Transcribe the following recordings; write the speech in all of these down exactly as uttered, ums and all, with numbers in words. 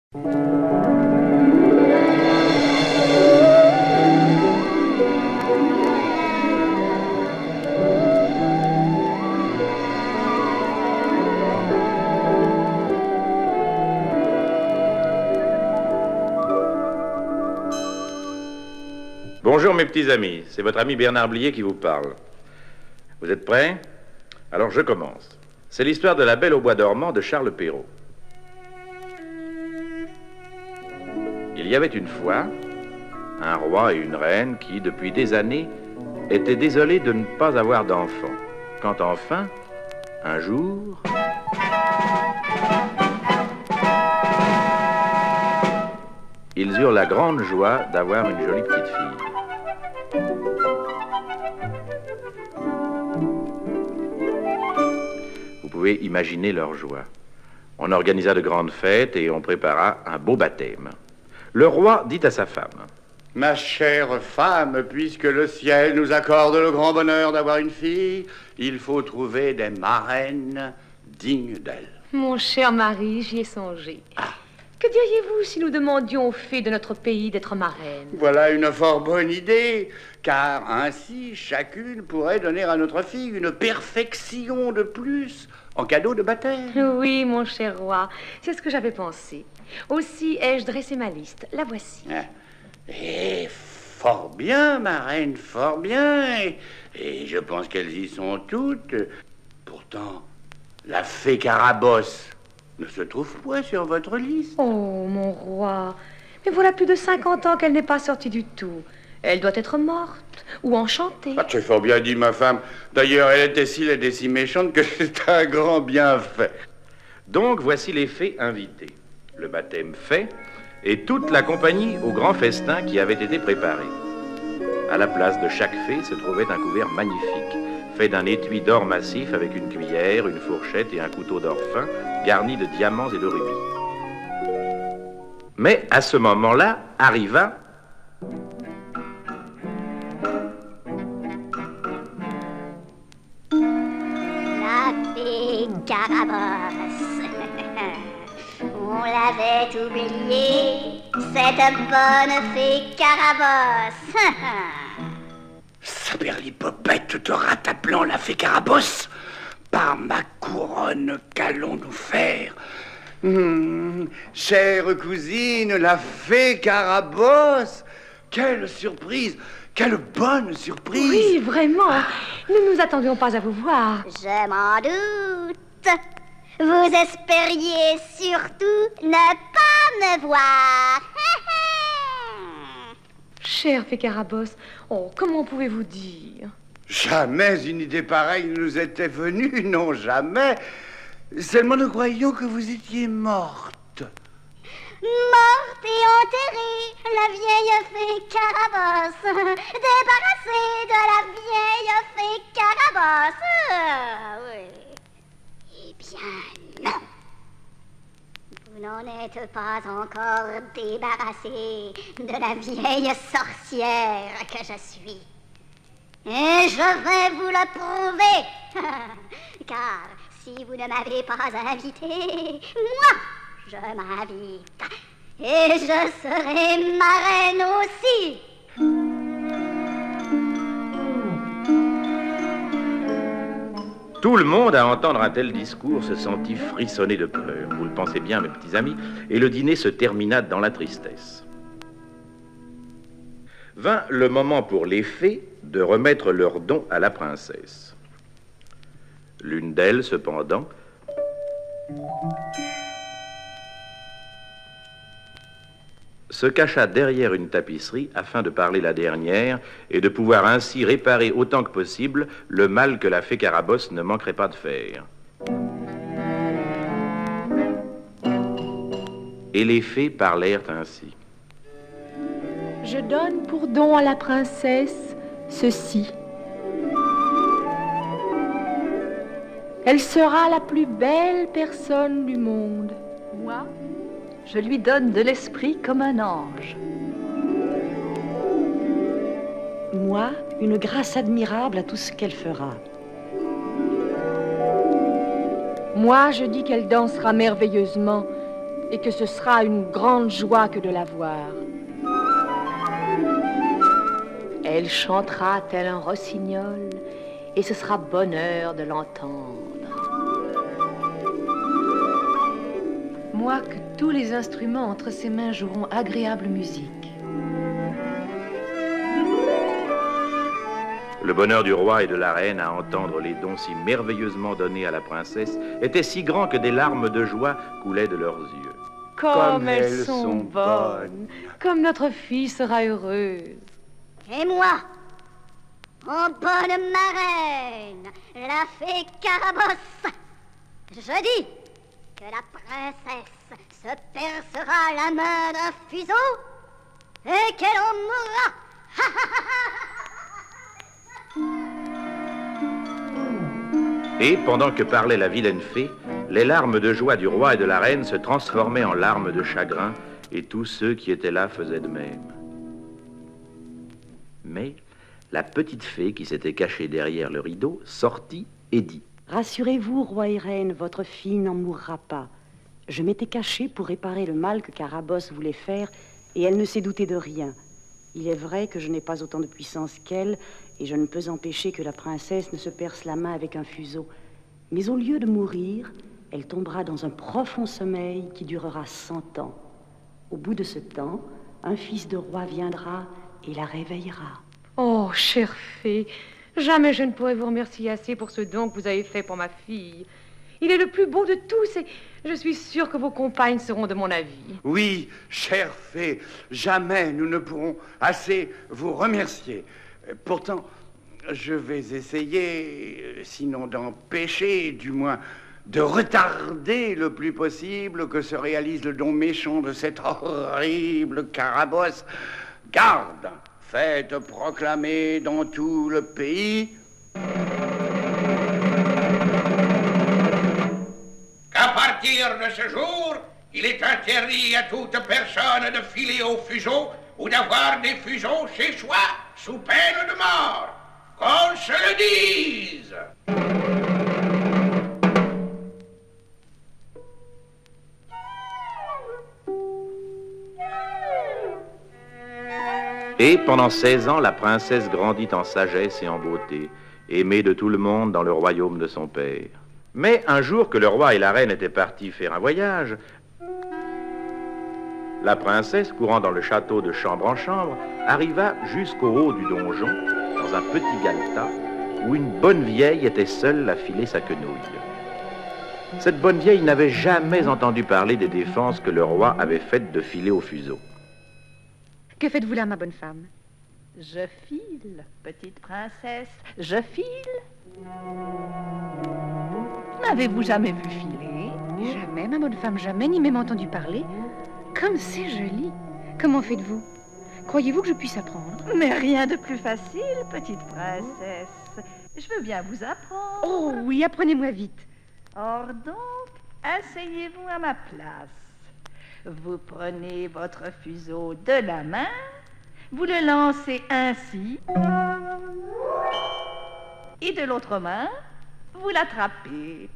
Bonjour mes petits amis, c'est votre ami Bernard Blier qui vous parle. Vous êtes prêts? Alors je commence. C'est l'histoire de La Belle au bois dormant de Charles Perrault. Il y avait une fois un roi et une reine qui, depuis des années, étaient désolés de ne pas avoir d'enfants. Quand enfin, un jour... ils eurent la grande joie d'avoir une jolie petite fille. Vous pouvez imaginer leur joie. On organisa de grandes fêtes et on prépara un beau baptême. Le roi dit à sa femme: « Ma chère femme, puisque le ciel nous accorde le grand bonheur d'avoir une fille, il faut trouver des marraines dignes d'elle. » Mon cher mari, j'y ai songé. Ah. Que diriez-vous si nous demandions aux fées de notre pays d'être marraines? Voilà une fort bonne idée, car ainsi chacune pourrait donner à notre fille une perfection de plus en cadeau de baptême. Oui, mon cher roi, c'est ce que j'avais pensé. Aussi ai-je dressé ma liste. La voici. Ah. Eh, fort bien, ma reine, fort bien. Et, et je pense qu'elles y sont toutes. Pourtant, la fée Carabosse ne se trouve point sur votre liste. Oh, mon roi, mais voilà plus de cinquante ans qu'elle n'est pas sortie du tout. Elle doit être morte ou enchantée. Ah, tu as fort bien dit, ma femme. D'ailleurs, elle était si laide et si méchante que c'est un grand bienfait. Donc, voici les fées invitées. Le baptême fait, et toute la compagnie au grand festin qui avait été préparé. À la place de chaque fée se trouvait un couvert magnifique, fait d'un étui d'or massif avec une cuillère, une fourchette et un couteau d'or fin, garni de diamants et de rubis. Mais à ce moment-là, arriva... la fée Carabosse. On l'avait oubliée, cette bonne fée Carabosse. Saperlipopette, te rataplant la fée Carabosse. Par ma couronne, qu'allons-nous faire? Hum, chère cousine, la fée Carabosse. Quelle surprise, quelle bonne surprise. Oui, vraiment. Nous ne nous attendions pas à vous voir. Je m'en doute. Vous espériez surtout ne pas me voir. Cher fée Carabosse, oh, comment pouvez-vous dire? Jamais une idée pareille ne nous était venue, non, jamais. Seulement nous croyions que vous étiez morte. Morte et enterrée, la vieille fée Carabosse. Débarrassée de la vieille fée Carabosse. Oui. Eh bien, non. Vous n'en êtes pas encore débarrassé de la vieille sorcière que je suis. Et je vais vous le prouver. Car si vous ne m'avez pas invité, moi, je m'invite. Et je serai marraine aussi. Tout le monde, à entendre un tel discours, se sentit frissonner de peur. Vous le pensez bien, mes petits amis, et le dîner se termina dans la tristesse. Vint le moment pour les fées de remettre leurs dons à la princesse. L'une d'elles, cependant, se cacha derrière une tapisserie afin de parler la dernière et de pouvoir ainsi réparer autant que possible le mal que la fée Carabosse ne manquerait pas de faire. Et les fées parlèrent ainsi. Je donne pour don à la princesse ceci. Elle sera la plus belle personne du monde. Moi, je lui donne de l'esprit comme un ange. Moi, une grâce admirable à tout ce qu'elle fera. Moi, je dis qu'elle dansera merveilleusement et que ce sera une grande joie que de la voir. Elle chantera tel un rossignol, et ce sera bonheur de l'entendre. Moi, que tous les instruments entre ses mains joueront agréable musique. Le bonheur du roi et de la reine à entendre les dons si merveilleusement donnés à la princesse était si grand que des larmes de joie coulaient de leurs yeux. Comme, Comme elles, elles sont, sont bonnes. bonnes. Comme notre fille sera heureuse. Et moi, en bonne marraine, la fée Carabosse, je dis que la princesse se percera la main d'un fuseau et qu'elle en mourra. Et pendant que parlait la vilaine fée, les larmes de joie du roi et de la reine se transformaient en larmes de chagrin, et tous ceux qui étaient là faisaient de même. Mais la petite fée qui s'était cachée derrière le rideau sortit et dit: Rassurez-vous, roi et reine, votre fille n'en mourra pas. Je m'étais cachée pour réparer le mal que Carabosse voulait faire, et elle ne s'est doutée de rien. Il est vrai que je n'ai pas autant de puissance qu'elle, et je ne peux empêcher que la princesse ne se perce la main avec un fuseau. Mais au lieu de mourir, elle tombera dans un profond sommeil qui durera cent ans. Au bout de ce temps, un fils de roi viendra et la réveillera. Oh, chère fée, jamais je ne pourrai vous remercier assez pour ce don que vous avez fait pour ma fille. Il est le plus beau de tous et je suis sûre que vos compagnes seront de mon avis. Oui, chère fée, jamais nous ne pourrons assez vous remercier. Pourtant, je vais essayer, sinon d'empêcher, du moins de retarder le plus possible que se réalise le don méchant de cette horrible Carabosse. Garde, faites proclamer dans tout le pays qu'à partir de ce jour, il est interdit à toute personne de filer au fuseau ou d'avoir des fuseaux chez soi sous peine de mort. Qu'on se le dise. Et pendant seize ans, la princesse grandit en sagesse et en beauté, aimée de tout le monde dans le royaume de son père. Mais un jour que le roi et la reine étaient partis faire un voyage, la princesse, courant dans le château de chambre en chambre, arriva jusqu'au haut du donjon, dans un petit galetas, où une bonne vieille était seule à filer sa quenouille. Cette bonne vieille n'avait jamais entendu parler des défenses que le roi avait faites de filer au fuseau. Que faites-vous là, ma bonne femme? Je file, petite princesse, je file. N'avez-vous jamais vu filer? Jamais, ma bonne femme, jamais, ni même entendu parler. Comme c'est joli. Comment faites-vous? Croyez-vous que je puisse apprendre? Mais rien de plus facile, petite princesse. Je veux bien vous apprendre. Oh oui, apprenez-moi vite. Or donc, asseyez-vous à ma place. Vous prenez votre fuseau de la main, vous le lancez ainsi, et de l'autre main, vous l'attrapez.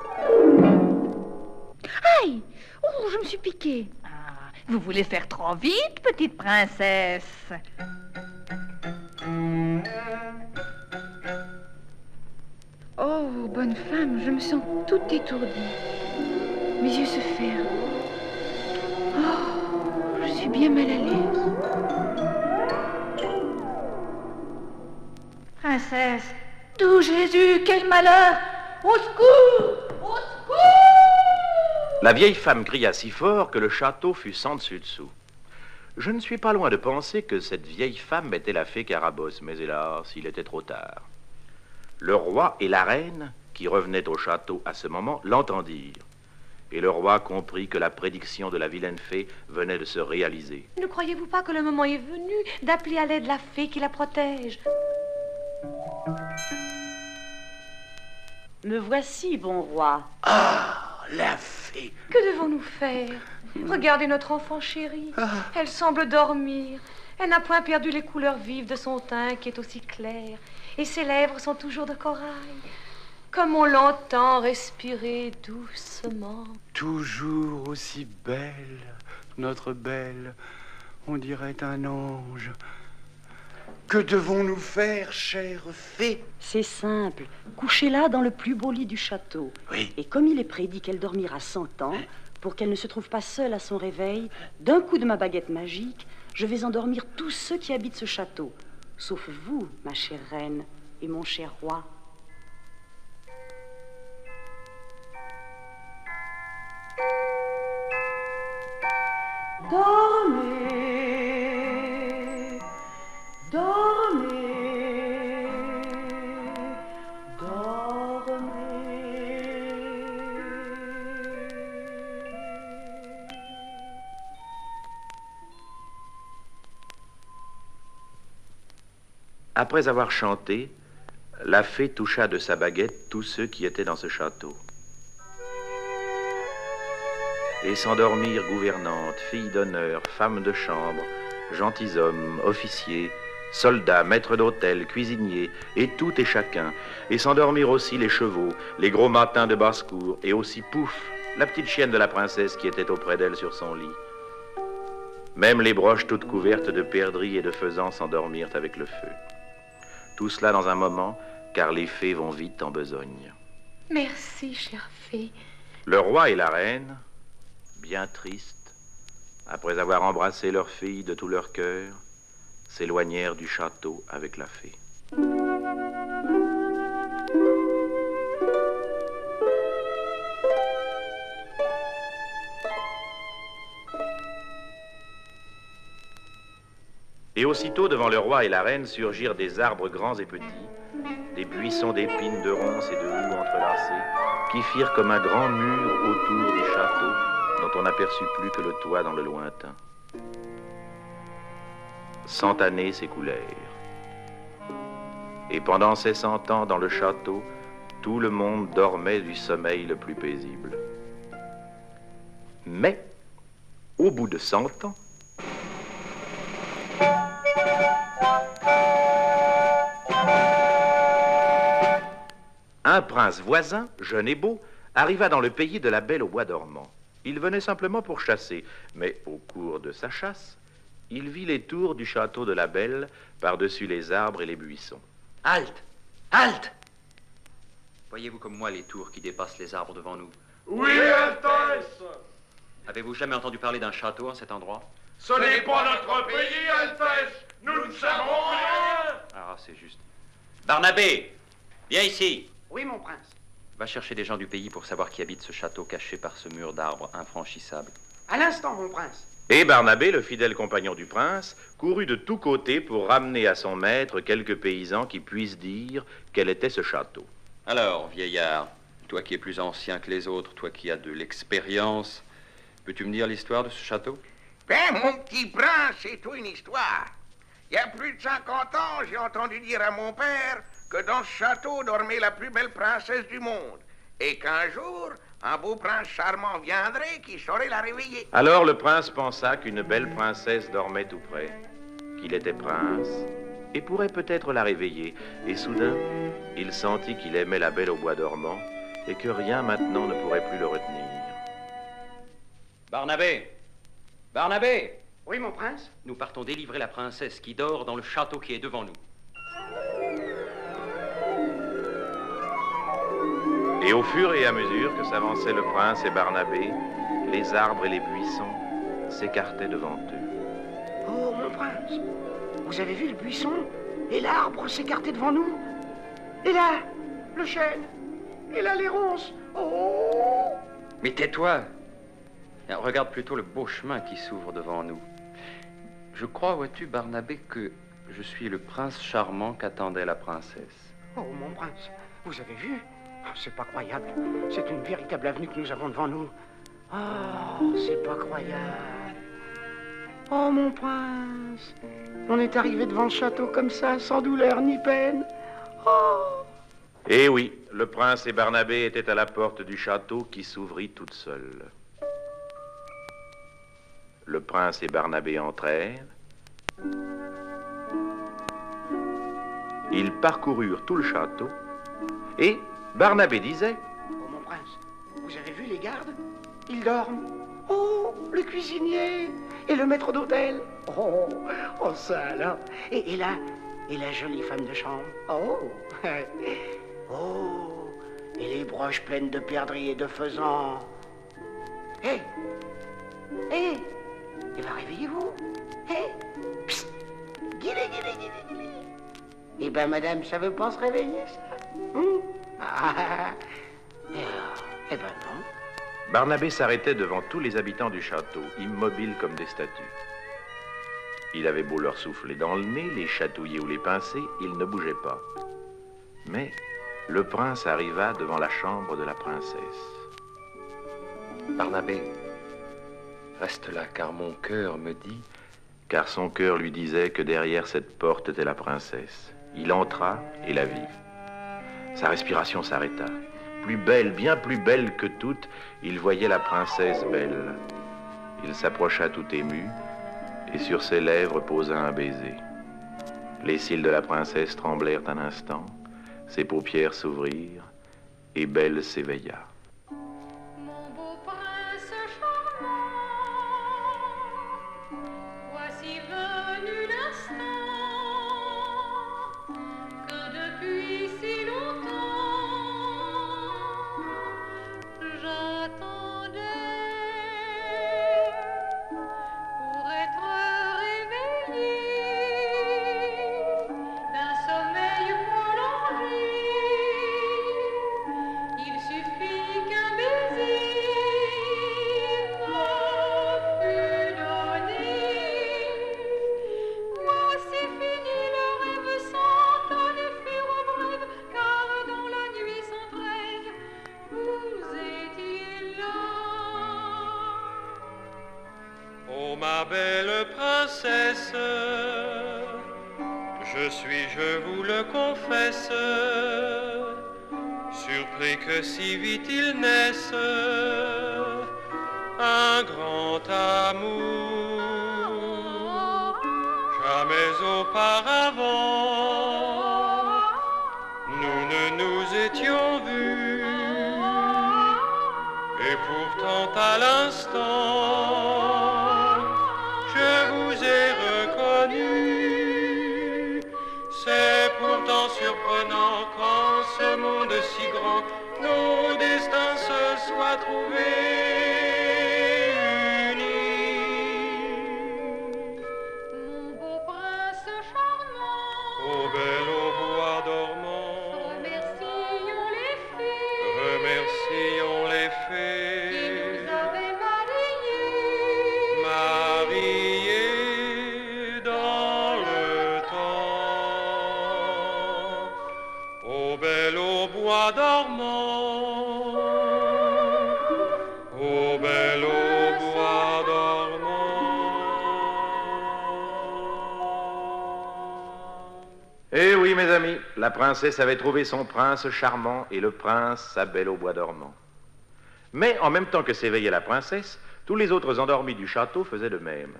Aïe! Oh, je me suis piquée. Ah, vous voulez faire trop vite, petite princesse? Oh, bonne femme, je me sens toute étourdie. Mes yeux se ferment. Oh, je suis bien mal à l'aise. Princesse, d'où Jésus, quel malheur! Au secours! Au secours! La vieille femme cria si fort que le château fut sans dessus-dessous. Je ne suis pas loin de penser que cette vieille femme était la fée Carabosse, mais hélas, il était trop tard. Le roi et la reine, qui revenaient au château à ce moment, l'entendirent. Et le roi comprit que la prédiction de la vilaine fée venait de se réaliser. Ne croyez-vous pas que le moment est venu d'appeler à l'aide la fée qui la protège? Me voici, bon roi. Ah, la fée. Que devons-nous faire? Regardez notre enfant chérie. Elle semble dormir. Elle n'a point perdu les couleurs vives de son teint qui est aussi clair. Et ses lèvres sont toujours de corail. comme on l'entend respirer doucement. Toujours aussi belle, notre belle, on dirait un ange. Que devons-nous faire, chère fée? C'est simple. Couchez-la dans le plus beau lit du château. Oui. Et comme il est prédit qu'elle dormira cent ans, pour qu'elle ne se trouve pas seule à son réveil, d'un coup de ma baguette magique, je vais endormir tous ceux qui habitent ce château, sauf vous, ma chère reine, et mon cher roi. Dormez, dormez, dormez. Après avoir chanté, la fée toucha de sa baguette tous ceux qui étaient dans ce château. Et s'endormirent gouvernantes, filles d'honneur, femmes de chambre, gentilshommes, officiers, soldats, maîtres d'hôtel, cuisiniers, et tout et chacun. Et s'endormirent aussi les chevaux, les gros matins de basse-cour, et aussi Pouf, la petite chienne de la princesse qui était auprès d'elle sur son lit. Même les broches toutes couvertes de perdrix et de faisans s'endormirent avec le feu. Tout cela dans un moment, car les fées vont vite en besogne. Merci, chère fée. Le roi et la reine, bien tristes, après avoir embrassé leur fille de tout leur cœur, s'éloignèrent du château avec la fée. Et aussitôt, devant le roi et la reine, surgirent des arbres grands et petits, des buissons d'épines, de ronces et de houx entrelacés, qui firent comme un grand mur autour du château, dont on n'aperçut plus que le toit dans le lointain. Cent années s'écoulèrent. Et pendant ces cent ans, dans le château, tout le monde dormait du sommeil le plus paisible. Mais, au bout de cent ans, un prince voisin, jeune et beau, arriva dans le pays de la Belle au bois dormant. Il venait simplement pour chasser, mais au cours de sa chasse, il vit les tours du château de la Belle par-dessus les arbres et les buissons. Halte! Halte! Voyez-vous comme moi les tours qui dépassent les arbres devant nous? Oui, Altesse! Avez-vous jamais entendu parler d'un château en cet endroit? Ce n'est pas notre pays, Altesse! Nous ne savons rien! Ah, c'est juste. Barnabé, viens ici! Oui, mon prince. Va chercher des gens du pays pour savoir qui habite ce château caché par ce mur d'arbres infranchissable. À l'instant, mon prince. Et Barnabé, le fidèle compagnon du prince, courut de tous côtés pour ramener à son maître quelques paysans qui puissent dire quel était ce château. Alors, vieillard, toi qui es plus ancien que les autres, toi qui as de l'expérience, peux-tu me dire l'histoire de ce château? Ben, mon petit prince, c'est tout une histoire. Il y a plus de cinquante ans, j'ai entendu dire à mon père que dans ce château dormait la plus belle princesse du monde, et qu'un jour, un beau prince charmant viendrait qui saurait la réveiller. Alors le prince pensa qu'une belle princesse dormait tout près, qu'il était prince, et pourrait peut-être la réveiller. Et soudain, il sentit qu'il aimait la Belle au bois dormant, et que rien maintenant ne pourrait plus le retenir. Barnabé! Barnabé! Oui, mon prince? Nous partons délivrer la princesse qui dort dans le château qui est devant nous. Et au fur et à mesure que s'avançaient le prince et Barnabé, les arbres et les buissons s'écartaient devant eux. Oh, mon prince, vous avez vu le buisson et l'arbre s'écarter devant nous? Et là, le chêne, et là, les ronces. Oh! Mais tais-toi! Regarde plutôt le beau chemin qui s'ouvre devant nous. Je crois, vois-tu, Barnabé, que je suis le prince charmant qu'attendait la princesse. Oh, mon prince, vous avez vu? C'est pas croyable. C'est une véritable avenue que nous avons devant nous. Oh, c'est pas croyable. Oh, mon prince, on est arrivé devant le château comme ça, sans douleur ni peine. Oh! Et oui, le prince et Barnabé étaient à la porte du château qui s'ouvrit toute seule. Le prince et Barnabé entrèrent. Ils parcoururent tout le château et, Barnabé disait: Oh, mon prince, vous avez vu les gardes? Ils dorment. Oh, le cuisinier et le maître d'hôtel. Oh, oh ça alors. Et, et là, et la jolie femme de chambre. Oh, oh, et les broches pleines de perdrix et de faisans. Hé, hé, et ben réveillez-vous. Hé, psst, guilé, guilé, guilé, guilé. Eh ben madame, ça veut pas se réveiller, ça hum? Ah, eh, eh ben non. Barnabé s'arrêtait devant tous les habitants du château, immobiles comme des statues. Il avait beau leur souffler dans le nez, les chatouiller ou les pincer, ils ne bougeaient pas. Mais le prince arriva devant la chambre de la princesse. Barnabé, reste là, car mon cœur me dit... Car son cœur lui disait que derrière cette porte était la princesse. Il entra et la vit. Sa respiration s'arrêta. Plus belle, bien plus belle que toutes, il voyait la princesse belle. Il s'approcha tout ému, et sur ses lèvres posa un baiser. Les cils de la princesse tremblèrent un instant, ses paupières s'ouvrirent, et Belle s'éveilla. Mon beau prince charmant, voici venu l'instant que depuis si longtemps j'attendais pour être réveillée d'un sommeil prolongé. Il suffit qu'un baiser me fût donné. Voici fini le rêve sans un effet brève, car dans la nuit sans trêve, vous étiez là. Ô ma belle princesse, je suis, je vous le confesse, surpris que si vite il naisse un grand amour. Jamais auparavant nous ne nous étions vus, et pourtant à l'instant je vous ai reconnu. C'est pourtant surprenant qu'en ce monde si grand nos destins se soient trouvés unis. Mon beau prince charmant, Ô belle au bois dormant, remercions les fées remercions les qui fées, nous avaient mariés. mariés dans le temps. Ô belle au bois dormant, ô belle au bois dormant. Eh oui, mes amis, la princesse avait trouvé son prince charmant et le prince sa belle au bois dormant. Mais en même temps que s'éveillait la princesse, tous les autres endormis du château faisaient de même.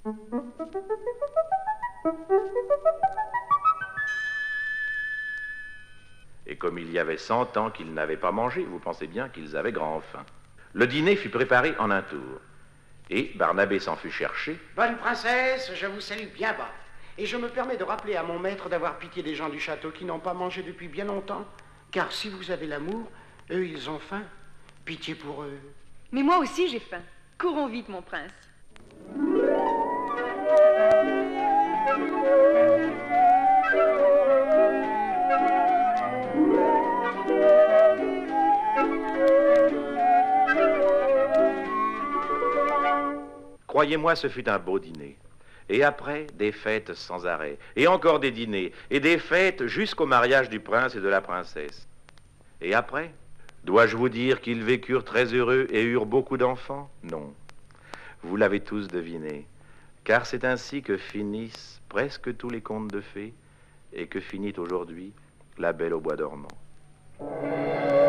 Et comme il y avait cent ans qu'ils n'avaient pas mangé, vous pensez bien qu'ils avaient grand faim. Le dîner fut préparé en un tour. Et Barnabé s'en fut chercher. Bonne princesse, je vous salue bien bas. Et je me permets de rappeler à mon maître d'avoir pitié des gens du château qui n'ont pas mangé depuis bien longtemps. Car si vous avez l'amour, eux, ils ont faim. Pitié pour eux. Mais moi aussi, j'ai faim. Courons vite, mon prince. Croyez-moi, ce fut un beau dîner. Et après, des fêtes sans arrêt. Et encore des dîners. Et des fêtes jusqu'au mariage du prince et de la princesse. Et après, dois-je vous dire qu'ils vécurent très heureux et eurent beaucoup d'enfants? Non. Vous l'avez tous deviné. Car c'est ainsi que finissent presque tous les contes de fées et que finit aujourd'hui La Belle au bois dormant.